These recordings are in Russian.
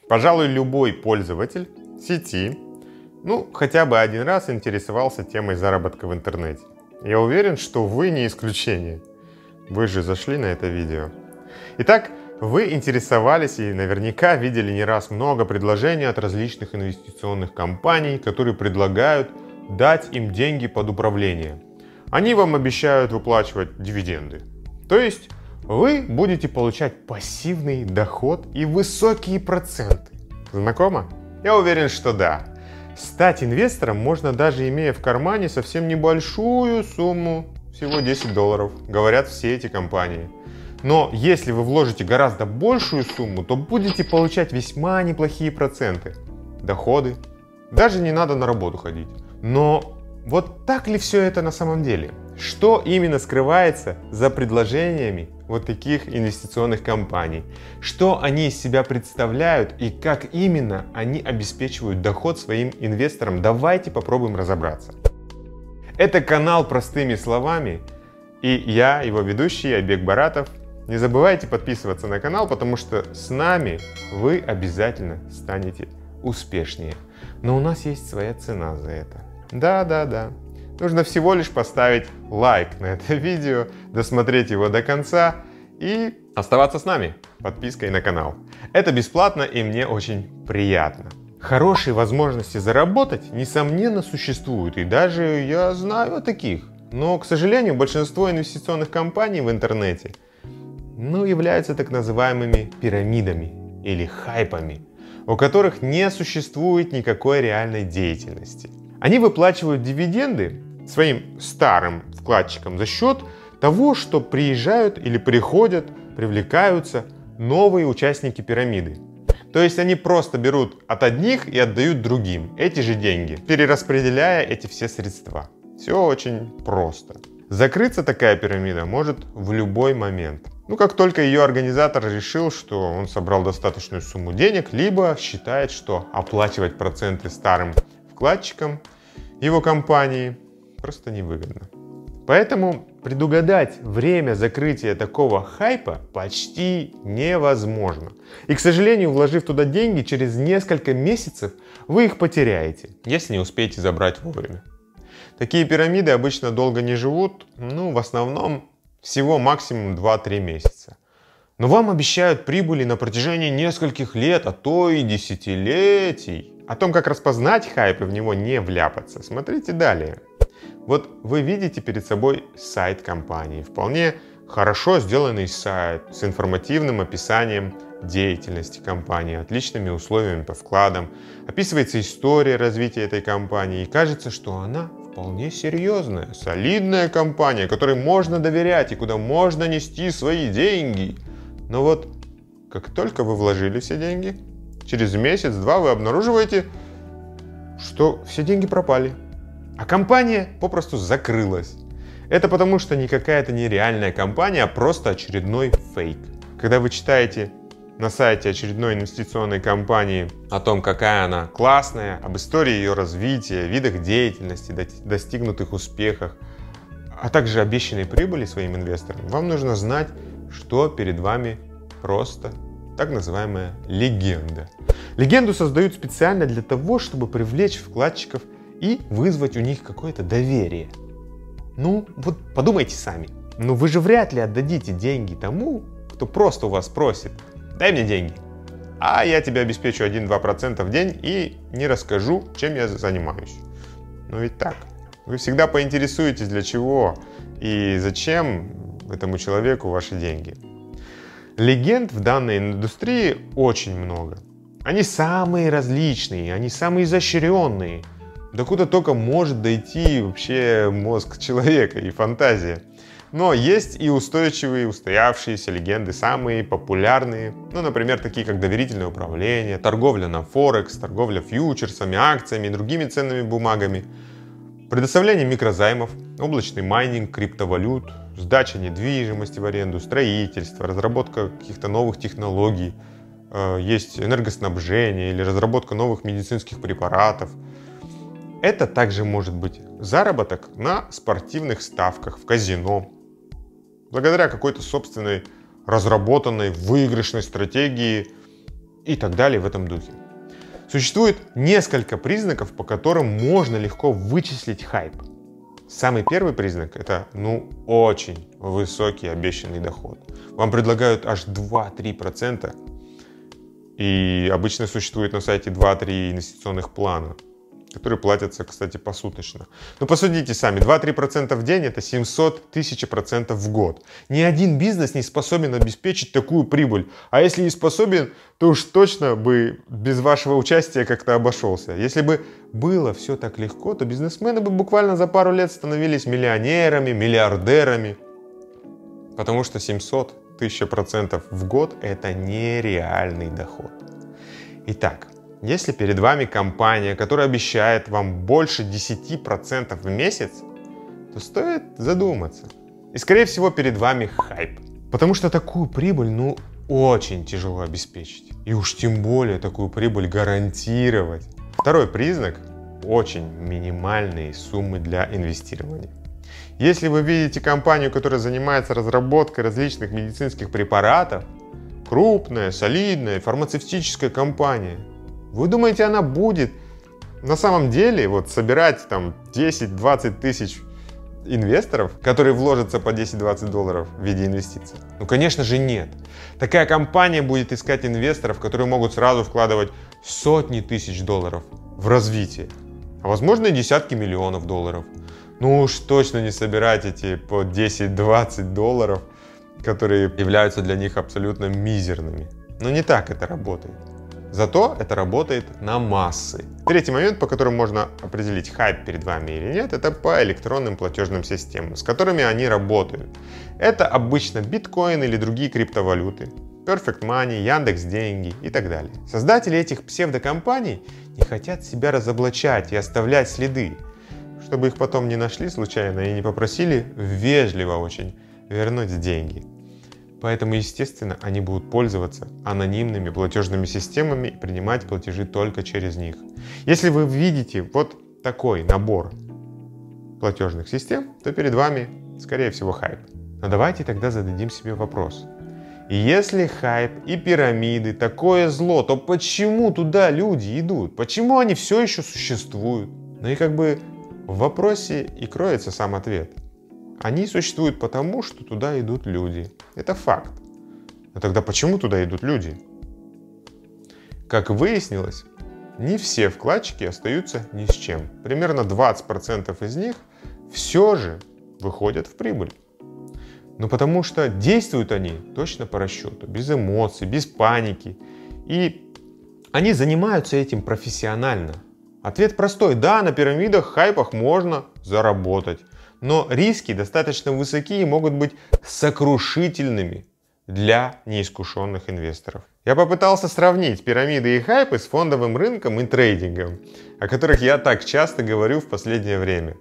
Пожалуй, любой пользователь сети, хотя бы один раз интересовался темой заработка в интернете. Я уверен, что вы не исключение. Вы же зашли на это видео. Итак, вы интересовались и наверняка видели не раз много предложений от различных инвестиционных компаний, которые предлагают дать им деньги под управление. Они вам обещают выплачивать дивиденды. То есть вы будете получать пассивный доход и высокие проценты. Знакомо? Я уверен, что да. Стать инвестором можно даже имея в кармане совсем небольшую сумму, всего $10, говорят все эти компании. Но если вы вложите гораздо большую сумму, то будете получать весьма неплохие проценты, доходы. Даже не надо на работу ходить. Но вот так ли все это на самом деле? Что именно скрывается за предложениями вот таких инвестиционных компаний? Что они из себя представляют и как именно они обеспечивают доход своим инвесторам? Давайте попробуем разобраться. Это канал «Простыми словами» и я, его ведущий Айбек Баратов. Не забывайте подписываться на канал, потому что с нами вы обязательно станете успешнее. Но у нас есть своя цена за это. Да. Нужно всего лишь поставить лайк на это видео, досмотреть его до конца и оставаться с нами подпиской на канал. Это бесплатно и мне очень приятно. Хорошие возможности заработать, несомненно, существуют, и даже я знаю о таких. Но, к сожалению, большинство инвестиционных компаний в интернете являются так называемыми пирамидами или хайпами, у которых не существует никакой реальной деятельности. Они выплачивают дивиденды своим старым вкладчикам за счет того, что приезжают или приходят, привлекаются новые участники пирамиды. То есть они просто берут от одних и отдают другим эти же деньги, перераспределяя эти все средства. Все очень просто. Закрыться такая пирамида может в любой момент. Как только ее организатор решил, что он собрал достаточную сумму денег, либо считает, что оплачивать проценты старым вкладчикам его компании просто невыгодно. Поэтому предугадать время закрытия такого хайпа почти невозможно. И, к сожалению, вложив туда деньги, через несколько месяцев вы их потеряете, если не успеете забрать вовремя. Такие пирамиды обычно долго не живут, в основном всего максимум 2-3 месяца. Но вам обещают прибыли на протяжении нескольких лет, а то и десятилетий. О том, как распознать хайп и в него не вляпаться, смотрите далее. Вот вы видите перед собой сайт компании. Вполне хорошо сделанный сайт с информативным описанием деятельности компании, отличными условиями по вкладам. Описывается история развития этой компании. И кажется, что она вполне серьезная, солидная компания, которой можно доверять и куда можно нести свои деньги. Но вот как только вы вложили все деньги, через месяц-два вы обнаруживаете, что все деньги пропали. А компания попросту закрылась. Это потому, что не какая-то нереальная компания, а просто очередной фейк. Когда вы читаете на сайте очередной инвестиционной компании о том, какая она классная, об истории ее развития, видах деятельности, достигнутых успехах, а также обещанной прибыли своим инвесторам, вам нужно знать, что перед вами просто так называемая легенда. Легенду создают специально для того, чтобы привлечь вкладчиков и вызвать у них какое-то доверие. Вот подумайте сами. Вы же вряд ли отдадите деньги тому, кто просто у вас просит: дай мне деньги, а я тебе обеспечу 1-2% в день и не расскажу, чем я занимаюсь. Ведь так. Вы всегда поинтересуетесь, для чего и зачем этому человеку ваши деньги. Легенд в данной индустрии очень много. Они самые различные, они самые изощренные. Докуда только может дойти вообще мозг человека и фантазия. Но есть и устойчивые, устоявшиеся легенды, самые популярные. Например, такие как доверительное управление, торговля на Форекс, торговля фьючерсами, акциями и другими ценными бумагами, предоставление микрозаймов, облачный майнинг криптовалют, сдача недвижимости в аренду, строительство, разработка каких-то новых технологий, есть энергоснабжение или разработка новых медицинских препаратов. Это также может быть заработок на спортивных ставках, в казино, благодаря какой-то собственной разработанной выигрышной стратегии и так далее в этом духе. Существует несколько признаков, по которым можно легко вычислить хайп. Самый первый признак – это, очень высокий обещанный доход. Вам предлагают аж 2-3%, и обычно существует на сайте 2-3 инвестиционных плана, которые платятся, кстати, посуточно. Но посудите сами, 2-3% в день – это 700 тысяч % в год. Ни один бизнес не способен обеспечить такую прибыль. А если и способен, то уж точно бы без вашего участия как-то обошелся. Если бы было все так легко, то бизнесмены бы буквально за пару лет становились миллионерами, миллиардерами. Потому что 700 тысяч % в год – это нереальный доход. Итак, если перед вами компания, которая обещает вам больше 10% в месяц, то стоит задуматься. И скорее всего перед вами хайп. Потому что такую прибыль, очень тяжело обеспечить. И уж тем более такую прибыль гарантировать. Второй признак – очень минимальные суммы для инвестирования. Если вы видите компанию, которая занимается разработкой различных медицинских препаратов, крупная, солидная фармацевтическая компания, вы думаете, она будет на самом деле собирать 10-20 тысяч инвесторов, которые вложатся по $10-20 в виде инвестиций? Конечно же нет. Такая компания будет искать инвесторов, которые могут сразу вкладывать сотни тысяч долларов в развитие, а возможно и десятки миллионов долларов. Уж точно не собирать эти по $10-20, которые являются для них абсолютно мизерными. Но не так это работает. Зато это работает на массы. Третий момент, по которому можно определить, хайп перед вами или нет, это по электронным платежным системам, с которыми они работают. Это обычно биткоин или другие криптовалюты, Perfect Money, Яндекс.Деньги и так далее. Создатели этих псевдокомпаний не хотят себя разоблачать и оставлять следы, чтобы их потом не нашли случайно и не попросили вежливо очень вернуть деньги. Поэтому, естественно, они будут пользоваться анонимными платежными системами и принимать платежи только через них. Если вы видите такой набор платежных систем, то перед вами, скорее всего, хайп. Но давайте тогда зададим себе вопрос. Если хайп и пирамиды такое зло, то почему туда люди идут? Почему они все еще существуют? И в вопросе и кроется сам ответ. Они существуют потому, что туда идут люди. Это факт. Но тогда почему туда идут люди? Как выяснилось, не все вкладчики остаются ни с чем. Примерно 20% из них все же выходят в прибыль. Потому что действуют они точно по расчету, без эмоций, без паники. И они занимаются этим профессионально. Ответ простой. Да, на пирамидах, хайпах можно заработать. Но риски достаточно высокие и могут быть сокрушительными для неискушенных инвесторов. Я попытался сравнить пирамиды и хайпы с фондовым рынком и трейдингом, о которых я так часто говорю в последнее время.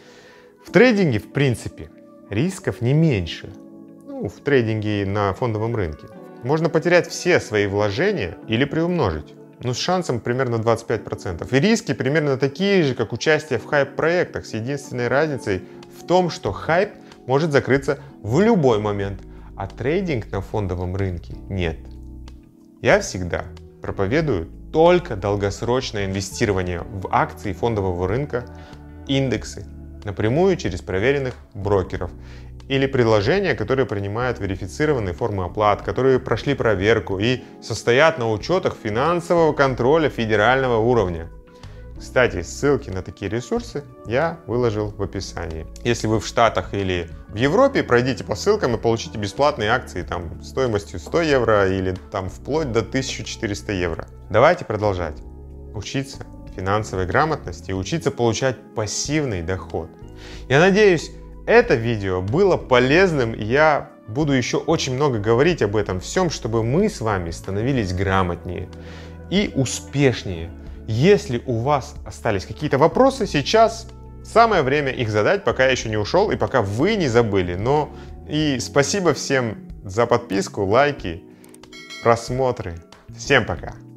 В трейдинге, в принципе, рисков не меньше. В трейдинге на фондовом рынке. Можно потерять все свои вложения или приумножить. С шансом примерно 25%. И риски примерно такие же, как участие в хайп-проектах, с единственной разницей в том, что хайп может закрыться в любой момент, а трейдинг на фондовом рынке нет. Я всегда проповедую только долгосрочное инвестирование в акции фондового рынка, индексы, напрямую через проверенных брокеров или приложения, которые принимают верифицированные формы оплат, которые прошли проверку и состоят на учетах финансового контроля федерального уровня. Кстати, ссылки на такие ресурсы я выложил в описании. Если вы в Штатах или в Европе, пройдите по ссылкам и получите бесплатные акции стоимостью 100 евро или вплоть до 1400 евро. Давайте продолжать учиться финансовой грамотности и учиться получать пассивный доход. Я надеюсь, это видео было полезным, и я буду еще очень много говорить об этом всем, чтобы мы с вами становились грамотнее и успешнее. Если у вас остались какие-то вопросы, сейчас самое время их задать, пока я еще не ушел и пока вы не забыли. И спасибо всем за подписку, лайки, просмотры. Всем пока!